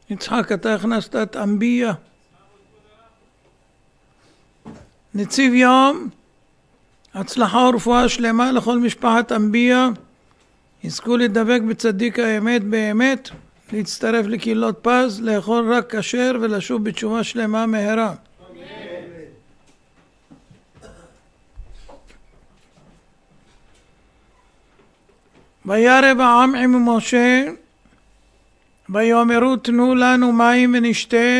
יצחק, אתה הכנסת את אנביה. נציב יום, הצלחה ורפואה שלמה לכל משפחת אנביה, יזכו לדבק בצדיק האמת באמת, להצטרף לקהילות פז, לאכול רק כשר ולשוב בתשובה שלמה מהרה. וירב העם עם משה, ויאמרו תנו לנו מים ונשתה,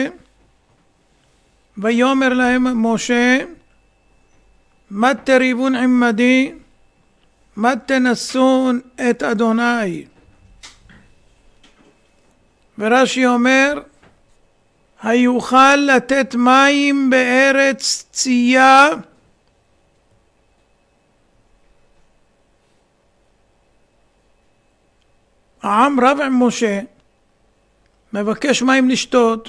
ויאמר להם משה, מה תריבון עמדי, מה תנסון את אדוני. ורש"י אומר, היוכל לתת מים בארץ צייה, העם רב עם משה, מבקש מים לשתות,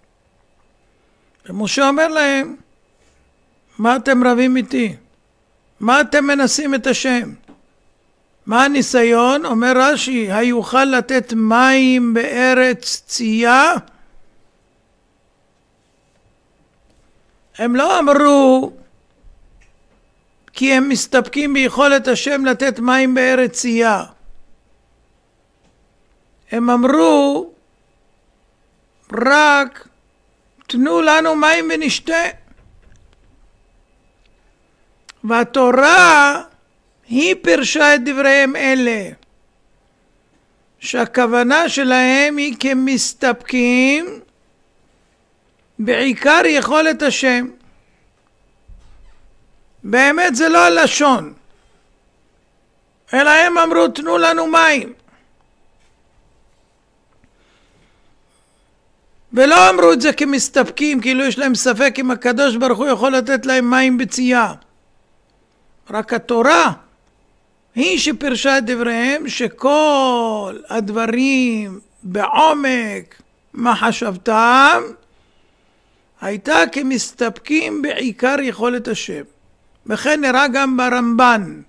ומשה אומר להם, מה אתם רבים איתי? מה אתם מנסים את השם? מה הניסיון? אומר רש"י, היוכל לתת מים בארץ צייה? הם לא אמרו כי הם מסתפקים ביכולת השם לתת מים בארץ צייה. הם אמרו רק תנו לנו מים ונשתה. והתורה היא פירשה את דבריהם אלה, שהכוונה שלהם היא כמסתפקים בעיקר יכולת השם. באמת זה לא הלשון, אלא הם אמרו תנו לנו מים. ולא אמרו את זה כמסתפקים, כאילו יש להם ספק אם הקדוש ברוך הוא יכול לתת להם מים בצייה. רק התורה היא שפרשה את דבריהם, שכל הדברים בעומק מחשבתם הייתה כמסתפקים בעיקר יכולת השם. וכן נראה גם ברמב"ן.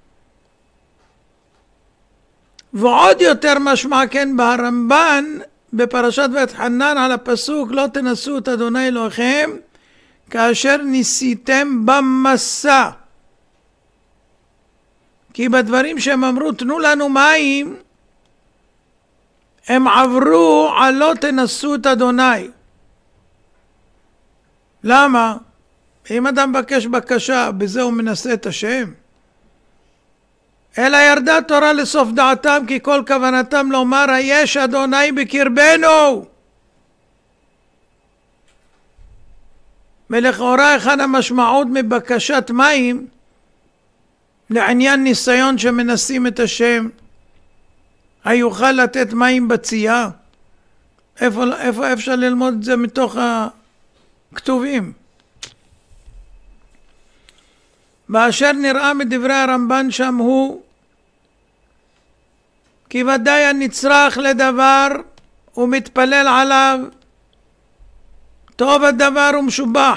ועוד יותר משמע כן ברמב"ן, בפרשת ואתחנן על הפסוק לא תנסו את אדוני אלוהיכם כאשר ניסיתם במסע. כי בדברים שהם אמרו תנו לנו מים, הם עברו על לא תנסו את אדוני. למה? אם אדם מבקש בקשה, בזה הוא מנסה את השם. אלא ירדה תורה לסוף דעתם, כי כל כוונתם לומר היש אדוני בקרבנו. ולכאורה היכן המשמעות מבקשת מים לעניין ניסיון שמנסים את השם? היוכל לתת מים בצייה? איפה אפשר ללמוד את זה מתוך הכתובים? באשר נראה מדברי הרמב"ן שם הוא כי ודאי הנצרך לדבר ומתפלל עליו טוב הדבר ומשובח.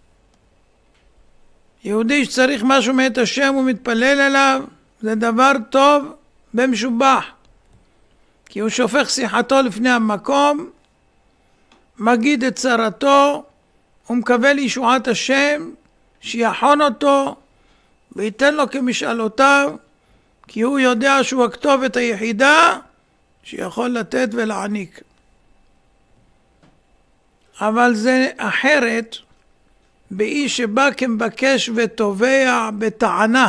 יהודי שצריך משהו מאת השם ומתפלל אליו זה דבר טוב ומשובח, כי הוא שופך שיחתו לפני המקום, מגיד את צרתו ומקווה לישועת השם שיחון אותו וייתן לו כמשאלותיו, כי הוא יודע שהוא הכתובת היחידה שיכול לתת ולהעניק. אבל זה אחרת באיש שבא כמבקש ותובע בטענה,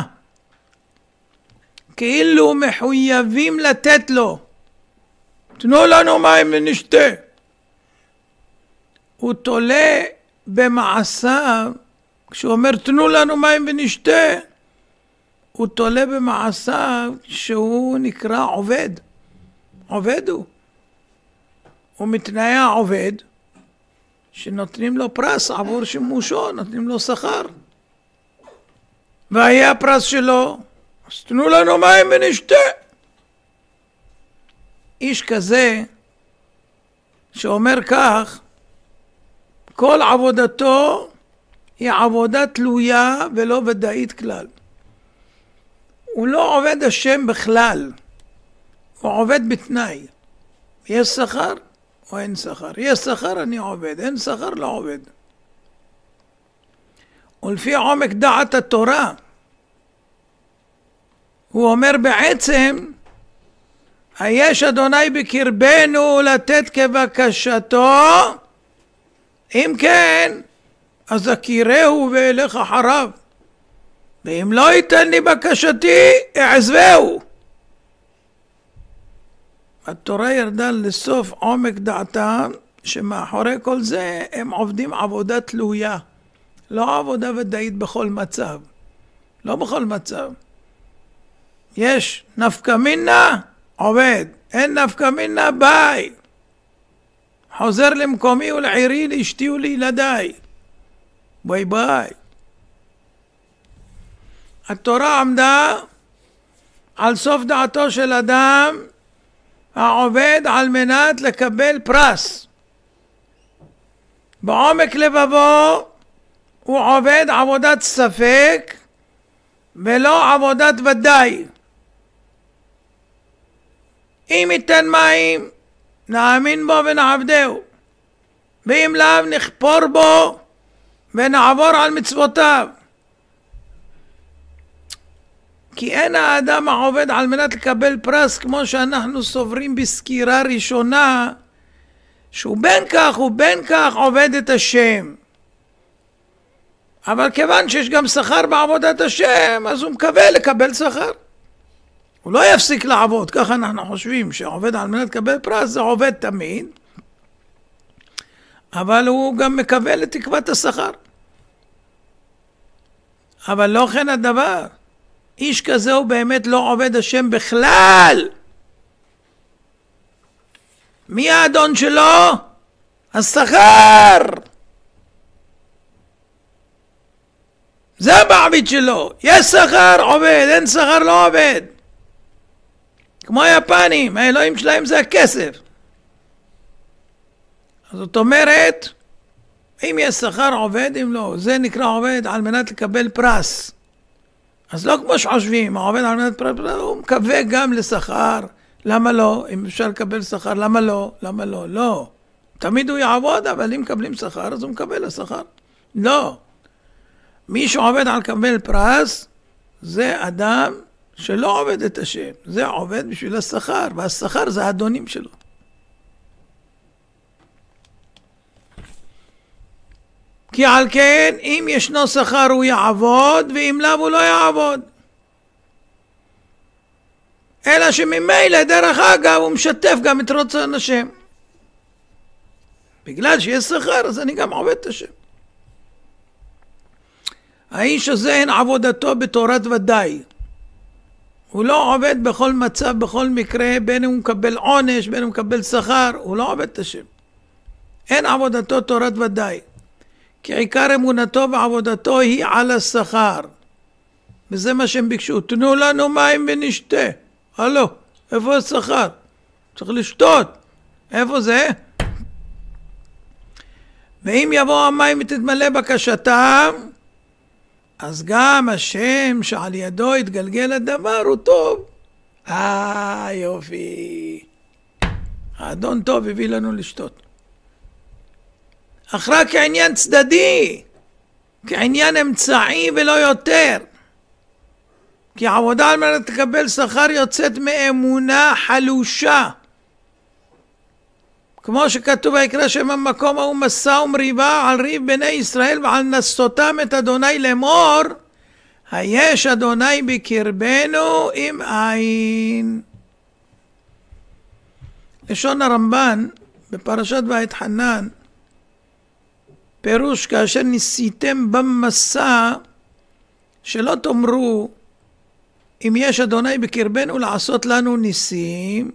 כאילו מחויבים לתת לו. תנו לנו מים ונשתה. הוא תולה במעשיו, כשהוא אומר תנו לנו מים ונשתה, הוא תולה במעשיו שהוא נקרא עובד. עובד הוא. הוא מתנאי העובד, שנותנים לו פרס עבור שימושו, נותנים לו שכר. והיה הפרס שלו, אז תנו לנו מים ונשתה. איש כזה שאומר כך, כל עבודתו היא עבודה תלויה ולא ודאית כלל. הוא לא עובד השם בכלל, הוא עובד בתנאי. יש שכר, או אין שכר. יש שכר אני עובד, אין שכר לא עובד. ולפי עומק דעת התורה, הוא אומר בעצם, היש אדוני בקרבנו לתת כבקשתו, אם כן, אז אכירהו ואלך אחריו, ואם לא ייתן לי בקשתי, אעזבהו. התורה ירדה לסוף עומק דעתם, שמאחורי כל זה הם עובדים עבודה תלויה, לא עבודה ודאית בכל מצב, לא בכל מצב. יש נפקא מינה, עובד, אין נפקא מינה, ביי. חוזר למקומי ולעירי, לאשתי ולילדיי. ביי ביי. התורה עמדה על סוף דעתו של אדם העובד על מנת לקבל פרס. בעומק לבבו הוא עובד עבודת ספק ולא עבודת ודאי. אם ייתן מים נאמין בו ונעבדהו, ואם לאו נכפור בו ונעבור על מצוותיו. כי אין האדם העובד על מנת לקבל פרס כמו שאנחנו סוברים בסקירה ראשונה, שהוא בין כך ובין כך עובד את השם. אבל כיוון שיש גם שכר בעבודת השם, אז הוא מקווה לקבל שכר. הוא לא יפסיק לעבוד, ככה אנחנו חושבים שעובד על מנת לקבל פרס, זה עובד תמיד, אבל הוא גם מקווה לתקוות השכר. אבל לא כן הדבר. איש כזה הוא באמת לא עובד השם בכלל. מי האדון שלו? השכר. זה המעביד שלו. יש שכר, עובד, אין שכר, לא עובד. כמו היפנים, האלוהים שלהם זה הכסף. זאת אומרת, אם יש שכר עובד, אם לא, זה נקרא עובד על מנת לקבל פרס. אז לא כמו שחושבים, העובד על מנת פרס, הוא מקווה גם לשכר. למה לא? אם אפשר לקבל שכר, למה לא? למה לא? לא. תמיד הוא יעבוד, אבל אם מקבלים שכר, אז הוא מקבל לשכר. לא. מי שעובד על לקבל פרס, זה אדם שלא עובד את השם. זה עובד בשביל השכר, והשכר זה האדונים שלו. כי על כן, אם ישנו שכר הוא יעבוד, ואם לאו הוא לא יעבוד. אלא שממילא דרך אגב הוא משתף גם את רצון השם. בגלל שיש שכר, אז אני גם עובד את השם. האיש הזה אין עבודתו בתורת ודאי. הוא לא עובד בכל מצב, בכל מקרה, בין הוא מקבל עונש, בין הוא מקבל שכר, הוא לא עובד את השם. אין עבודתו תורת ודאי. כי עיקר אמונתו ועבודתו היא על השכר. וזה מה שהם ביקשו. תנו לנו מים ונשתה. הלו, איפה השכר? צריך לשתות. איפה זה? ואם יבוא המים ותתמלא בקשתם, אז גם השם שעל ידו יתגלגל הדבר הוא טוב. יופי. האדון טוב הביא לנו לשתות. אך רק כעניין צדדי, כעניין אמצעי ולא יותר. כי העבודה על מנת לקבל שכר יוצאת מאמונה חלושה. כמו שכתוב ויקרא שם המקום ההוא מסע ומריבה על ריב בני ישראל ועל נסותם את אדוני לאמור, היש אדוני בקרבנו עם עין. לשון הרמב"ן בפרשת ואתחנן, פירוש כאשר ניסיתם במסע, שלא תאמרו אם יש אדוני בקרבנו לעשות לנו ניסים,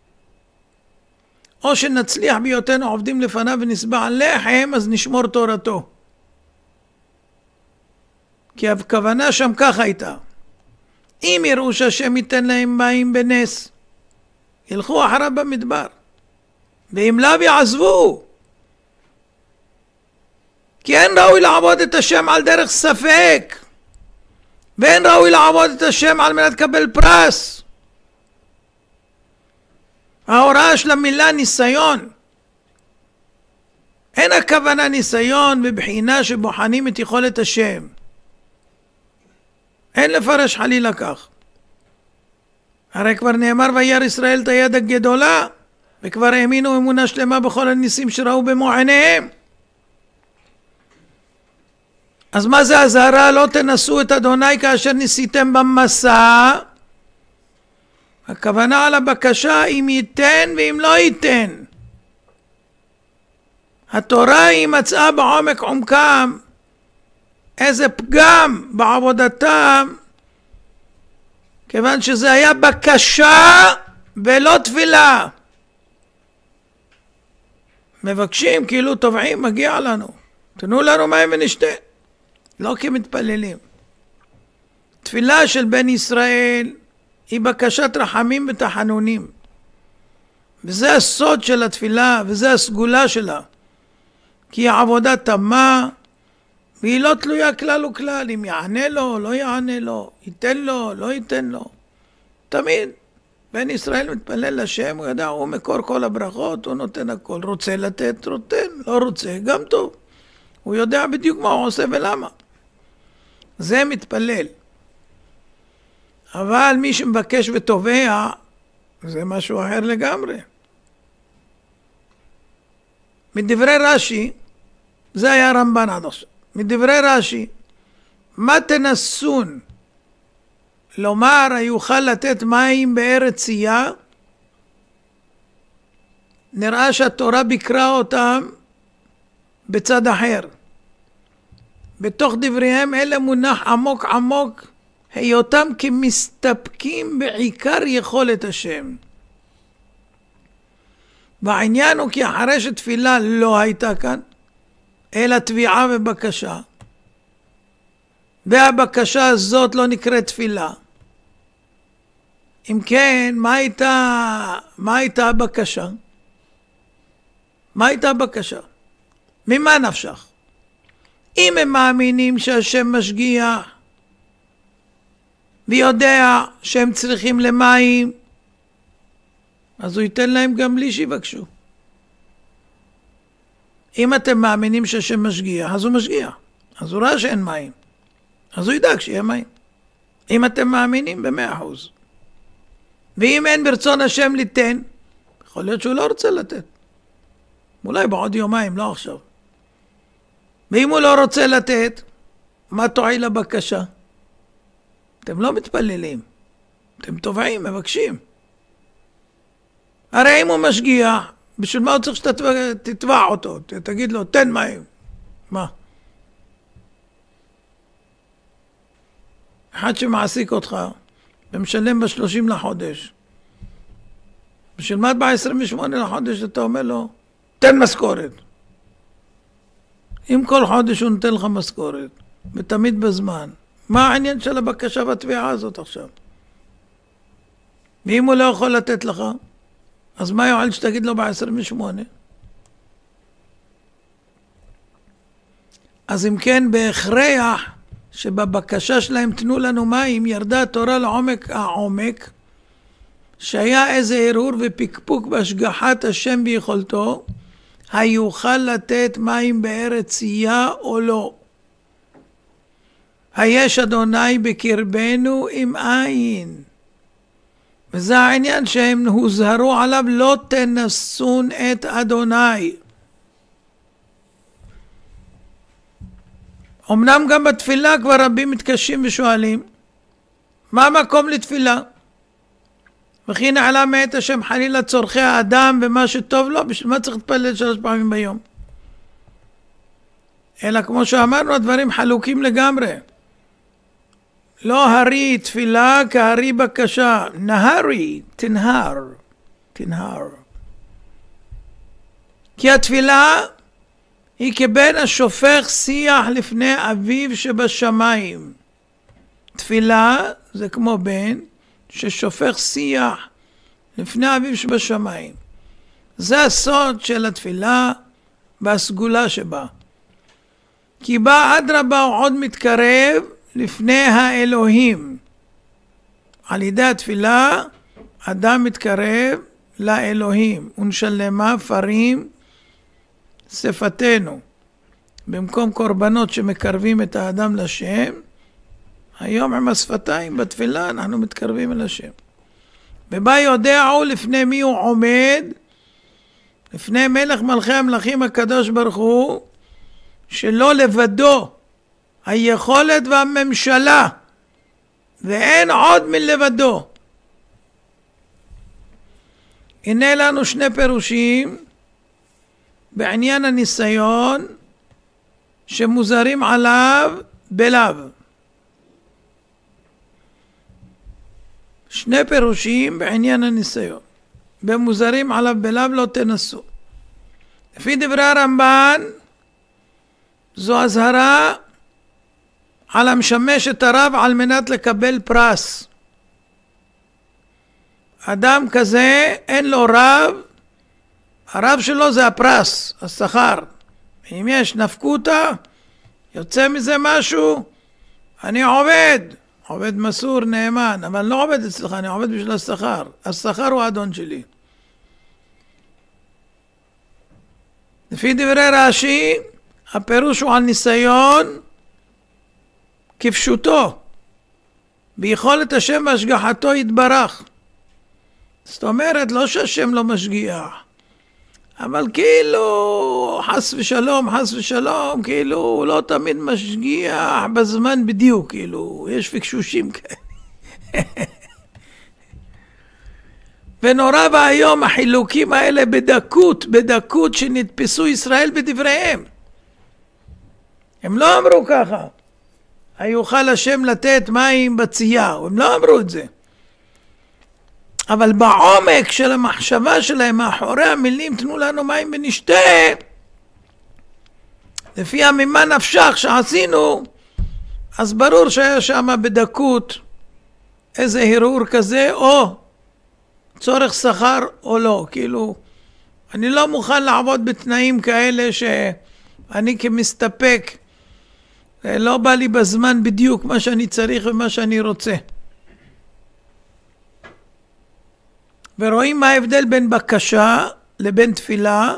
או שנצליח בהיותנו עובדים לפניו ונסבע על לחם, אז נשמור תורתו. כי הכוונה שם ככה הייתה. אם יראו שהשם ייתן להם מים בנס, ילכו אחריו במדבר. ואם לאו יעזבו. כי אין ראוי לעבוד את השם על דרך ספק. ואין ראוי לעבוד את השם על מנת לקבל פרס. ההוראה של המילה ניסיון, אין הכוונה ניסיון בבחינה שבוחנים את יכולת השם. אין לפרש חלילה כך. הרי כבר נאמר וירא ישראל את היד הגדולה, וכבר האמינו אמונה שלמה בכל הניסים שראו במו עיניהם. אז מה זה הזהרה? לא תנסו את אדוני כאשר ניסיתם במסע. הכוונה על הבקשה אם ייתן ואם לא ייתן. התורה היא מצאה בעומק עומקם איזה פגם בעבודתם, כיוון שזה היה בקשה ולא תפילה. מבקשים כאילו תובעים, מגיע לנו, תנו לנו מים ונשתה, לא כמתפללים. תפילה של בן ישראל היא בקשת רחמים ותחנונים, וזה הסוד של התפילה וזה הסגולה שלה, כי היא עבודה תמה והיא לא תלויה כלל וכלל, אם יענה לו לא יענה לו, ייתן לו לא ייתן לו. תמיד בן ישראל מתפלל לשם, הוא יודע, הוא מקור כל הברכות, הוא נותן הכל, רוצה לתת, נותן, לא רוצה, גם טוב. הוא יודע בדיוק מה הוא עושה ולמה. זה מתפלל. אבל מי שמבקש ותובע, זה משהו אחר לגמרי. מדברי רש"י, זה היה רמב"ן עד עכשיו, מדברי רש"י, מה תנסון? לומר, היוכל לתת מים בארץ צייה? נראה שהתורה ביקרה אותם בצד אחר. בתוך דבריהם אלה מונח עמוק עמוק, היותם כמסתפקים בעיקר יכולת השם. והעניין הוא כי אחרי שתפילה לא הייתה כאן, אלא תביעה ובקשה, והבקשה הזאת לא נקראת תפילה. אם כן, מה הייתה הבקשה? מה הייתה הבקשה? ממה נפשך? אם הם מאמינים שהשם משגיח ויודע שהם צריכים למים, אז הוא ייתן להם גם בלי שיבקשו. אם אתם מאמינים שהשם משגיח, אז הוא משגיח. אז הוא ראה שאין מים, אז הוא ידאג שיהיה מים. אם אתם מאמינים ב100%. ואם אין ברצון השם ליתן, יכול להיות שהוא לא רוצה לתת. אולי בעוד יומיים, לא עכשיו. ואם הוא לא רוצה לתת, מה תועיל הבקשה? אתם לא מתפללים. אתם תובעים, מבקשים. הרי אם הוא משגיח, בשביל מה הוא צריך שתתבע אותו? תגיד לו, תן מים. מה? אחד שמעסיק אותך, ומשלם ב30 לחודש. בשביל מה ב28 לחודש אתה אומר לו, תן משכורת. אם כל חודש הוא נותן לך משכורת, ותמיד בזמן, מה העניין של הבקשה והתביעה הזאת עכשיו? ואם הוא לא יכול לתת לך, אז מה יועל שתגיד לו ב28? אז אם כן, בהכרח שבבקשה שלהם תנו לנו מים, ירדה התורה לעומק העומק, שהיה איזה ערעור ופקפוק בהשגחת השם ביכולתו, היוכל לתת מים בארץ צייה או לא. היש אדוני בקרבנו עם עין. וזה העניין שהם הוזהרו עליו, לא תנסון את אדוני. אמנם גם בתפילה כבר רבים מתקשים ושואלים, מה המקום לתפילה? וכי נעלה מאת השם חלילה צורכי האדם ומה שטוב לו, בשביל מה צריך להתפלל 3 פעמים ביום? אלא כמו שאמרנו, הדברים חלוקים לגמרי. לא הרי תפילה כהרי בקשה, נהרי, תנהר. כי התפילה היא כבן השופך שיח לפני אביו שבשמיים. תפילה זה כמו בן ששופך שיח לפני אביו שבשמיים. זה הסוד של התפילה והסגולה שבה. כי בא אדרבה הוא עוד מתקרב לפני האלוהים. על ידי התפילה אדם מתקרב לאלוהים. ונשלמה פרים שפתנו. במקום קורבנות שמקרבים את האדם לשם, היום עם השפתיים בתפילה אנחנו מתקרבים אל השם. ובה יודעו לפני מי הוא עומד, לפני מלך מלכי המלכים הקדוש ברוך הוא, שלא לבדו היכולת והממשלה, ואין עוד מלבדו. הנה לנו שני פירושים בעניין הניסיון שמוזרים עליו בלאו. שני פירושים בעניין הניסיון ומוזרים עליו בלאו לא תנסו. לפי דברי הרמב"ן זו הזהרה על המשמש את הרב על מנת לקבל פרס. אדם כזה אין לו רב, הרב שלו זה הפרס, השכר. אם יש נפקותא, יוצא מזה משהו, אני עובד מסור, נאמן, אבל לא עובד אצלך, אני עובד בשביל השכר. השכר הוא האדון שלי. לפי דברי רש"י, הפירוש הוא על ניסיון כפשוטו, ביכולת השם והשגחתו יתברך. זאת אומרת, לא שהשם לא משגיח, אבל כאילו חס ושלום, כאילו הוא לא תמיד משגיח בזמן בדיוק, כאילו יש פקשושים כאלה. ונורא והיום החילוקים האלה בדקות שנתפסו ישראל בדבריהם. הם לא אמרו ככה, היוכל השם לתת מים בצייה, הם לא אמרו את זה. אבל בעומק של המחשבה שלהם, מאחורי המילים תנו לנו מים ונשתה, לפי ממה נפשך שעשינו, אז ברור שהיה שם בדקות איזה הרהור כזה, או צורך שכר או לא. כאילו, אני לא מוכן לעבוד בתנאים כאלה שאני כמסתפק, לא בא לי בזמן בדיוק מה שאני צריך ומה שאני רוצה. ורואים מה ההבדל בין בקשה לבין תפילה,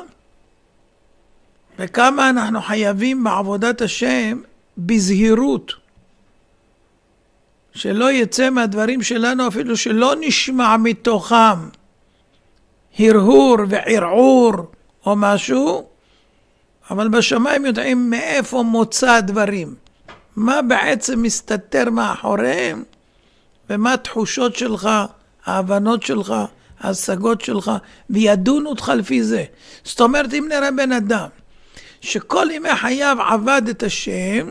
וכמה אנחנו חייבים בעבודת השם בזהירות, שלא יצא מהדברים שלנו אפילו שלא נשמע מתוכם הרהור וערעור או משהו, אבל בשמיים יודעים מאיפה מוצא הדברים, מה בעצם מסתתר מאחוריהם, ומה התחושות שלך, ההבנות שלך, ההשגות שלך, וידונו אותך לפי זה. זאת אומרת, אם נראה בן אדם שכל ימי חייו עבד את השם,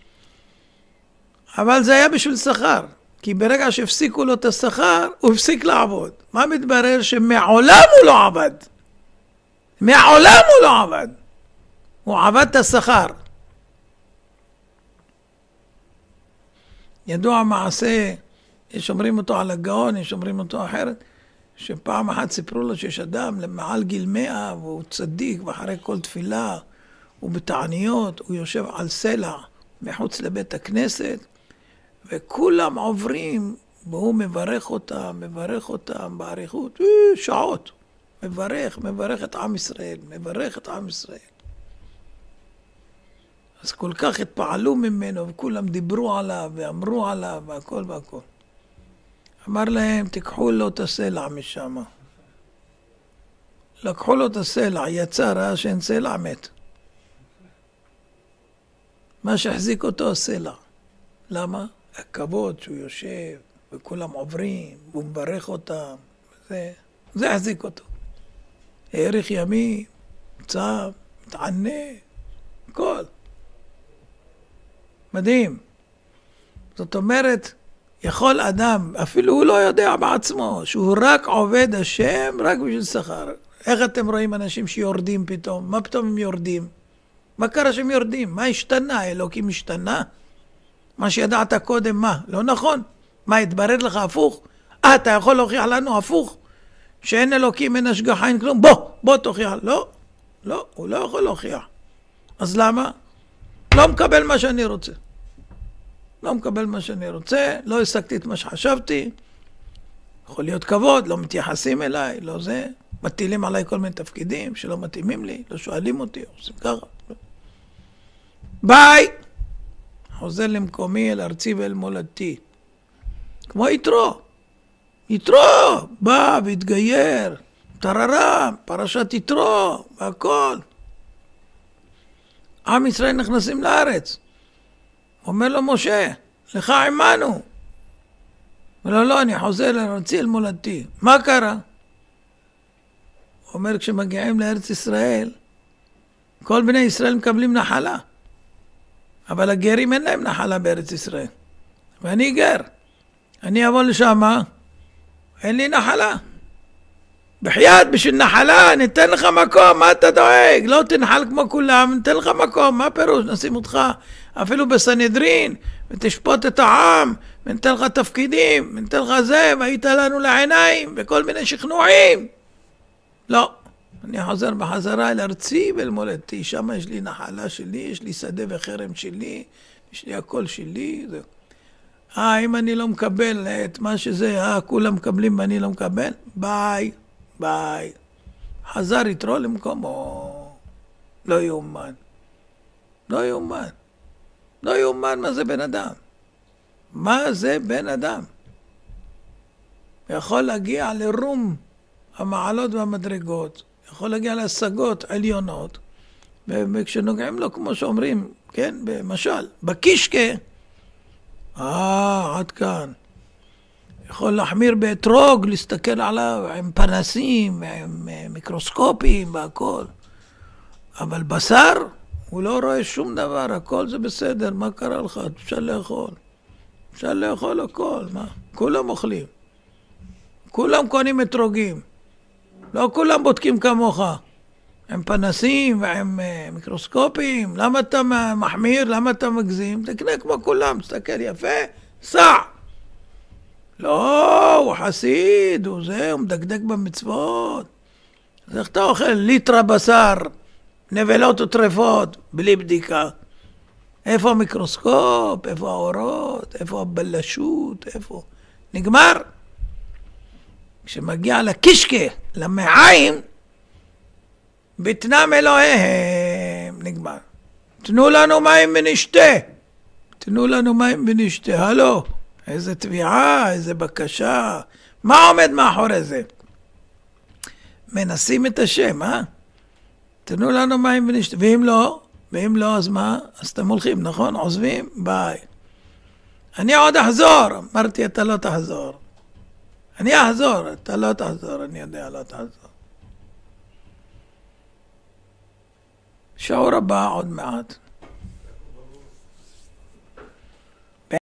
אבל זה היה בשביל שכר, כי ברגע שהפסיקו לו את השכר, הוא הפסיק לעבוד. מה מתברר? שמעולם הוא לא עבד. מעולם הוא לא עבד. הוא עבד את השכר. ידוע מעשה, יש אומרים אותו על הגאון, יש אומרים אותו אחרת, שפעם אחת סיפרו לו שיש אדם למעל גיל 100, והוא צדיק, ואחרי כל תפילה, הוא בתעניות, הוא יושב על סלע מחוץ לבית הכנסת, וכולם עוברים, והוא מברך אותם בעריכות, שעות, מברך את עם ישראל, אז כל כך התפעלו ממנו, וכולם דיברו עליו, ואמרו עליו, והכל. אמר להם, תיקחו לו את הסלע משם. לקחו לו את הסלע, יצא, ראה שאין סלע, מת. מה שהחזיק אותו הסלע. למה? הכבוד שהוא יושב, וכולם עוברים, והוא מברך אותם. זה החזיק אותו. האריך ימים, צם, מתענה, הכל. מדהים. זאת אומרת, יכול אדם, אפילו הוא לא יודע בעצמו, שהוא רק עובד השם, רק בשביל שכר. איך אתם רואים אנשים שיורדים פתאום? מה פתאום הם יורדים? מה קרה שהם יורדים? מה השתנה? אלוקים השתנה? מה שידעת קודם, מה? לא נכון? מה, התברר לך הפוך? אתה יכול להוכיח לנו הפוך? שאין אלוקים, אין השגחה, אין כלום? בוא תוכיח. לא, הוא לא יכול להוכיח. אז למה? לא מקבל מה שאני רוצה. לא השגתי את מה שחשבתי, יכול להיות כבוד, לא מתייחסים אליי, לא זה. מטילים עליי כל מיני תפקידים שלא מתאימים לי, לא שואלים אותי, עושים ככה. ביי! חוזר למקומי, אל ארצי ואל מולדתי. כמו יתרו. יתרו בא והתגייר, טררם, פרשת יתרו, והכל. עם ישראל נכנסים לארץ. אומר לו משה, לך עמנו. ולא, לא, אני חוזר לארצי אל מולדתי. מה קרה? הוא אומר, כשמגיעים לארץ ישראל, כל בני ישראל מקבלים נחלה. אבל הגרים אין להם נחלה בארץ ישראל. ואני גר. אני אבוא לשם, אין לי נחלה. בחייאת, בשביל נחלה, ניתן לך מקום, מה אתה דואג? לא תנחל כמו כולם, ניתן לך מקום, מה פירוש? נשים אותך אפילו בסנהדרין, ותשפוט את העם, וניתן לך תפקידים, וניתן לך זה, והיית לנו לעיניים, וכל מיני שכנועים. לא, אני חוזר בחזרה אל ארצי ואל מולדתי, שם יש לי נחלה שלי, יש לי שדה וחרם שלי, יש לי הכל שלי, זהו. אם אני לא מקבל את מה שזה, כולם מקבלים ואני לא מקבל, ביי. ביי. חזר יתרו למקומו. לא יאומן. לא יאומן. לא יאומן מה זה בן אדם. מה זה בן אדם? יכול להגיע לרום המעלות והמדרגות. יכול להגיע להשגות עליונות. וכשנוגעים לו, כמו שאומרים, כן, במשל, בקישקה, עד כאן. יכול להחמיר באתרוג, להסתכל עליו עם פנסים, עם מיקרוסקופים והכל. אבל בשר, הוא לא רואה שום דבר, הכל זה בסדר, מה קרה לך? אפשר לאכול. אפשר לאכול הכל, מה? כולם אוכלים. כולם קונים אתרוגים. לא כולם בודקים כמוך. עם פנסים ועם מיקרוסקופים. למה אתה מחמיר? למה אתה מגזים? תקנה כמו כולם, תסתכל יפה, סע. לא, הוא חסיד, הוא זה, הוא מדקדק במצוות. אז איך אתה אוכל ליטרה בשר, נבלות וטרפות, בלי בדיקה? איפה המיקרוסקופ? איפה האורות? איפה הבלשות? איפה? נגמר. כשמגיע לקישקה, למעיים, בתנם אלוהיהם, נגמר. תנו לנו מים ונשתה. תנו לנו מים ונשתה, הלו. איזה תביעה, איזה בקשה. מה עומד מאחורי זה? מנסים את השם, תנו לנו מים ונשתה. ואם לא, אז מה? אז אתם הולכים, נכון? עוזבים? ביי. אני עוד אחזור. אמרתי, אתה לא תחזור. אני אחזור, אתה לא תחזור, אני יודע, לא תחזור. שיעור הבא עוד מעט.